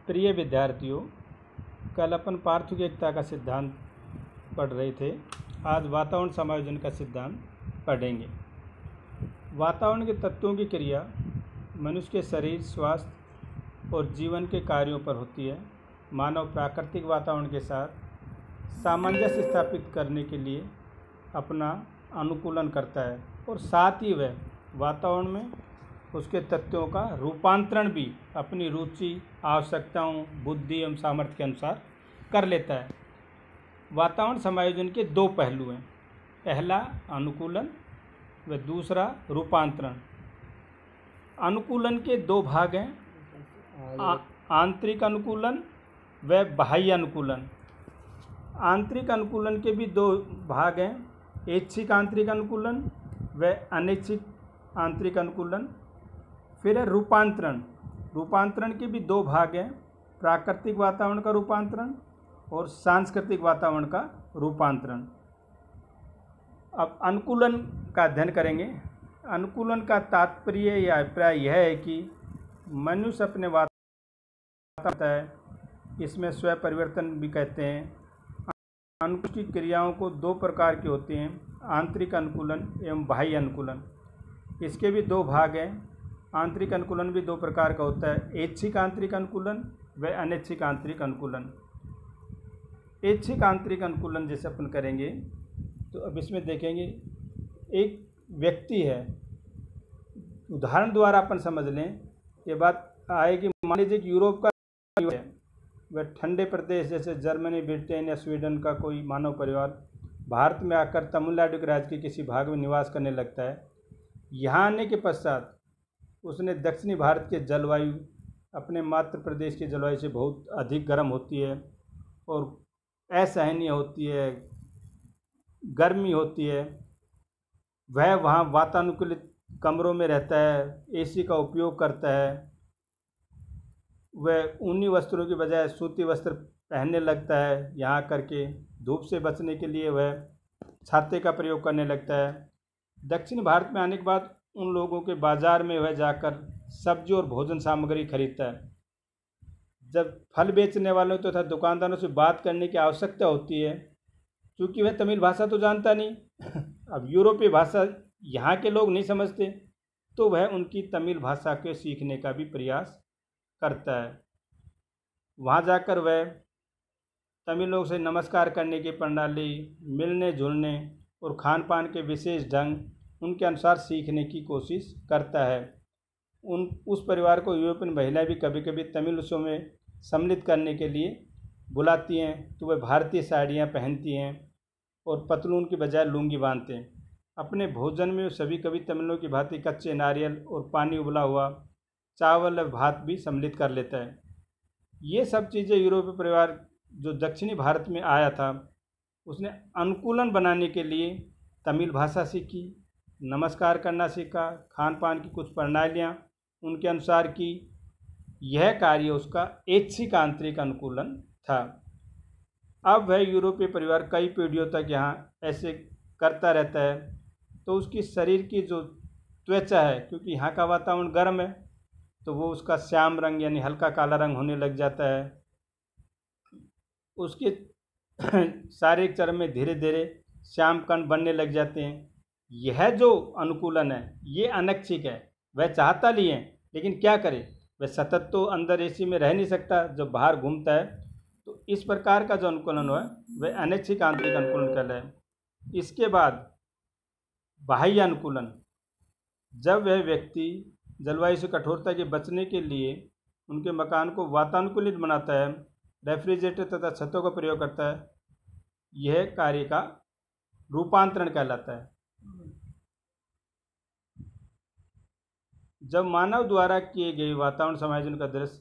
प्रिय विद्यार्थियों, कल अपन पार्थिव एकता का सिद्धांत पढ़ रहे थे। आज वातावरण समायोजन का सिद्धांत पढ़ेंगे। वातावरण के तत्वों की क्रिया मनुष्य के शरीर, स्वास्थ्य और जीवन के कार्यों पर होती है। मानव प्राकृतिक वातावरण के साथ सामंजस्य स्थापित करने के लिए अपना अनुकूलन करता है और साथ ही वह वातावरण में उसके तत्वों का रूपांतरण भी अपनी रुचि, आवश्यकताओं, बुद्धि एवं सामर्थ्य के अनुसार कर लेता है। वातावरण समायोजन के दो पहलू हैं, पहला अनुकूलन व दूसरा रूपांतरण। अनुकूलन के दो भाग हैं, आंतरिक अनुकूलन व बाह्य अनुकूलन। आंतरिक अनुकूलन के भी दो भाग हैं, ऐच्छिक आंतरिक अनुकूलन व अनैच्छिक आंतरिक अनुकूलन। फिर है रूपांतरण। रूपांतरण के भी दो भाग हैं, प्राकृतिक वातावरण का रूपांतरण और सांस्कृतिक वातावरण का रूपांतरण। अब अनुकूलन का अध्ययन करेंगे। अनुकूलन का तात्पर्य या अभिप्राय यह है कि मनुष्य अपने वातावरण है, इसमें स्व परिवर्तन भी कहते हैं। अनुकूलन की क्रियाओं को दो प्रकार की होती हैं, आंतरिक अनुकूलन एवं बाह्य अनुकूलन। इसके भी दो भाग हैं। आंतरिक अनुकूलन भी दो प्रकार का होता है, ऐच्छिक आंतरिक अनुकूलन व अनैच्छिक आंतरिक अनुकूलन। ऐच्छिक आंतरिक अनुकूलन जैसे अपन करेंगे तो अब इसमें देखेंगे, एक व्यक्ति है, उदाहरण द्वारा अपन समझ लें, ये बात आएगी। मान लीजिए कि यूरोप का है, वह ठंडे प्रदेश जैसे जर्मनी, ब्रिटेन या स्वीडन का कोई मानव परिवार भारत में आकर तमिलनाडु के राज्य के किसी भाग में निवास करने लगता है। यहाँ आने के पश्चात उसने दक्षिणी भारत के जलवायु अपने मातृ प्रदेश की जलवायु से बहुत अधिक गर्म होती है और असहनीय होती है, गर्मी होती है। वह वहाँ वातानुकूलित कमरों में रहता है, एसी का उपयोग करता है। वह ऊनी वस्त्रों की बजाय सूती वस्त्र पहनने लगता है। यहाँ करके धूप से बचने के लिए वह छाते का प्रयोग करने लगता है। दक्षिण भारत में आने के बाद उन लोगों के बाज़ार में वह जाकर सब्जी और भोजन सामग्री खरीदता है। जब फल बेचने वालों तथा दुकानदारों से बात करने की आवश्यकता होती है, क्योंकि वह तमिल भाषा तो जानता नहीं अब यूरोपीय भाषा यहाँ के लोग नहीं समझते, तो वह उनकी तमिल भाषा के सीखने का भी प्रयास करता है। वहाँ जाकर वह तमिलों से नमस्कार करने की प्रणाली, मिलने जुलने और खान पान के विशेष ढंग उनके अनुसार सीखने की कोशिश करता है। उस परिवार को यूरोपियन महिलाएं भी कभी कभी तमिल उत्सव में सम्मिलित करने के लिए बुलाती हैं, तो वह भारतीय साड़ियाँ पहनती हैं और पतलून की बजाय लुंगी बांधते हैं। अपने भोजन में सभी कभी तमिलों की भांति कच्चे नारियल और पानी उबला हुआ चावल और भात भी सम्मिलित कर लेता है। ये सब चीज़ें यूरोपीय परिवार जो दक्षिणी भारत में आया था, उसने अनुकूलन बनाने के लिए तमिल भाषा सीखी, नमस्कार करना सीखा, खान पान की कुछ प्रणालियाँ उनके अनुसार की। यह कार्य उसका ऐच्छिक आंतरिक अनुकूलन था। अब वह यूरोपीय परिवार कई पीढ़ियों तक यहाँ ऐसे करता रहता है, तो उसकी शरीर की जो त्वचा है, क्योंकि यहाँ का वातावरण गर्म है, तो वो उसका श्याम रंग यानी हल्का काला रंग होने लग जाता है। उसके शारीरिक चर्म में धीरे धीरे श्याम कण बनने लग जाते हैं। यह जो अनुकूलन है ये अनैच्छिक है। वह चाहता नहीं है, लेकिन क्या करे, वह सतत तो अंदर एसी में रह नहीं सकता, जब बाहर घूमता है। तो इस प्रकार का जो अनुकूलन है वह अनैच्छिक आंतरिक अनुकूलन कहलाता है। इसके बाद बाह्य अनुकूलन, जब वह व्यक्ति जलवायु से कठोरता के बचने के लिए उनके मकान को वातानुकूलित बनाता है, रेफ्रिजरेटर तथा छतों का प्रयोग करता है, यह कार्य का रूपांतरण कहलाता है। जब मानव द्वारा किए गए वातावरण समायोजन का दृश्य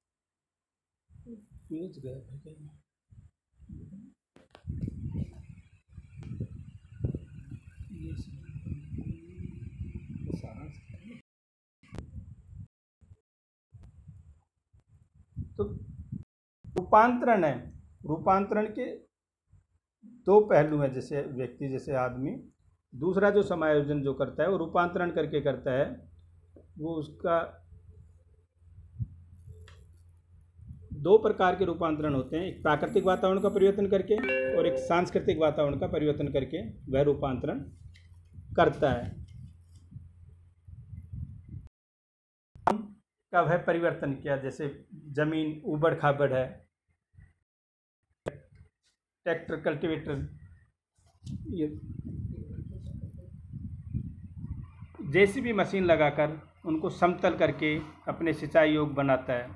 तो रूपांतरण है। रूपांतरण के दो पहलू हैं, जैसे व्यक्ति, जैसे आदमी। दूसरा जो समायोजन जो करता है वो रूपांतरण करके करता है, वो उसका दो प्रकार के रूपांतरण होते हैं, एक प्राकृतिक वातावरण का परिवर्तन करके और एक सांस्कृतिक वातावरण का परिवर्तन करके वह रूपांतरण करता है। का वह परिवर्तन किया, जैसे जमीन ऊबड़ खाबड़ है, ट्रैक्टर कल्टीवेटर ये जेसीबी मशीन लगाकर उनको समतल करके अपने सिंचाई योग्य बनाता है।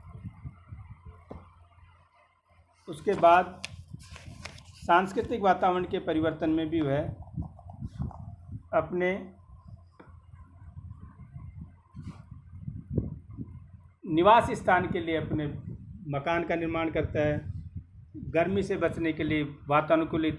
उसके बाद सांस्कृतिक वातावरण के परिवर्तन में भी वह अपने निवास स्थान के लिए अपने मकान का निर्माण करता है, गर्मी से बचने के लिए वातानुकूलित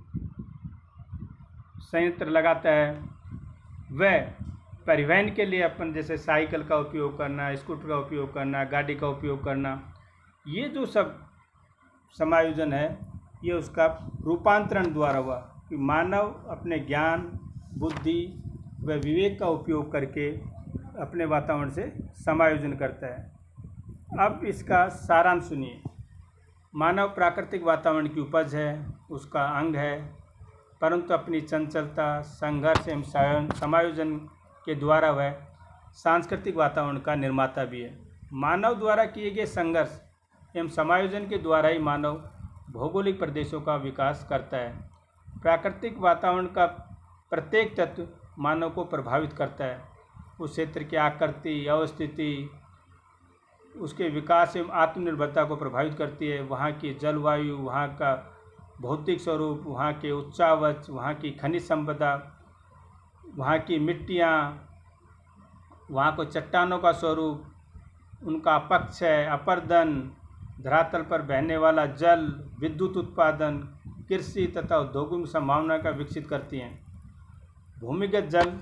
संयंत्र लगाता है, वह परिवहन के लिए अपन जैसे साइकिल का उपयोग करना, स्कूटर का उपयोग करना, गाड़ी का उपयोग करना, ये जो सब समायोजन है ये उसका रूपांतरण द्वारा हुआ कि मानव अपने ज्ञान, बुद्धि व विवेक का उपयोग करके अपने वातावरण से समायोजन करता है। अब इसका सारांश सुनिए। मानव प्राकृतिक वातावरण की उपज है, उसका अंग है, परंतु अपनी चंचलता, संघर्ष एवं समायोजन के द्वारा वह सांस्कृतिक वातावरण का निर्माता भी है। मानव द्वारा किए गए संघर्ष एवं समायोजन के द्वारा ही मानव भौगोलिक प्रदेशों का विकास करता है। प्राकृतिक वातावरण का प्रत्येक तत्व मानव को प्रभावित करता है, उस क्षेत्र की आकृति, अवस्थिति, उसके विकास एवं आत्मनिर्भरता को प्रभावित करती है। वहाँ की जलवायु, वहाँ का भौतिक स्वरूप, वहाँ के उच्चावच, वहाँ की खनिज संपदा, वहाँ की मिट्टियाँ, वहाँ को चट्टानों का स्वरूप, उनका अपक्षय, अपर्दन, धरातल पर बहने वाला जल, विद्युत उत्पादन, कृषि तथा उद्योगों की संभावना का विकसित करती हैं। भूमिगत जल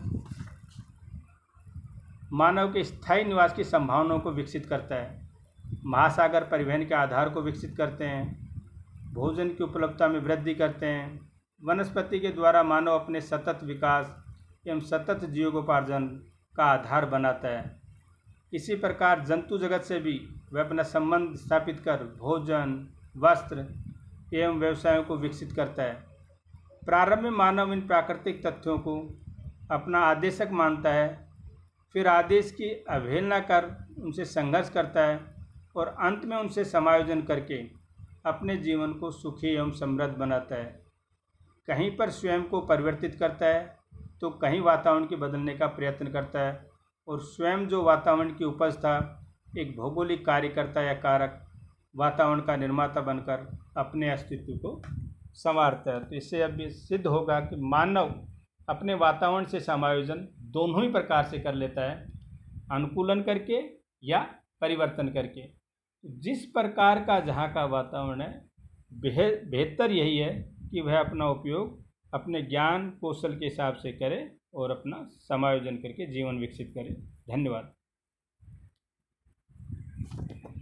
मानव के स्थायी निवास की संभावनाओं को विकसित करता है। महासागर परिवहन के आधार को विकसित करते हैं, भोजन की उपलब्धता में वृद्धि करते हैं। वनस्पति के द्वारा मानव अपने सतत विकास एवं सतत जीवकोपार्जन का आधार बनाता है। इसी प्रकार जंतु जगत से भी वह अपना संबंध स्थापित कर भोजन, वस्त्र एवं व्यवसायों को विकसित करता है। प्रारंभ में मानव इन प्राकृतिक तथ्यों को अपना आदेशक मानता है, फिर आदेश की अवहेलना कर उनसे संघर्ष करता है और अंत में उनसे समायोजन करके अपने जीवन को सुखी एवं समृद्ध बनाता है। कहीं पर स्वयं को परिवर्तित करता है तो कहीं वातावरण के बदलने का प्रयत्न करता है और स्वयं जो वातावरण की उपज था, एक भौगोलिक कार्यकर्ता या कारक वातावरण का निर्माता बनकर अपने अस्तित्व को संवारता है। तो इससे अब ये सिद्ध होगा कि मानव अपने वातावरण से समायोजन दोनों ही प्रकार से कर लेता है, अनुकूलन करके या परिवर्तन करके। जिस प्रकार का जहाँ का वातावरण है, बेहतर यही है कि वह अपना उपयोग अपने ज्ञान कौशल के हिसाब से करे और अपना समायोजन करके जीवन विकसित करे। धन्यवाद।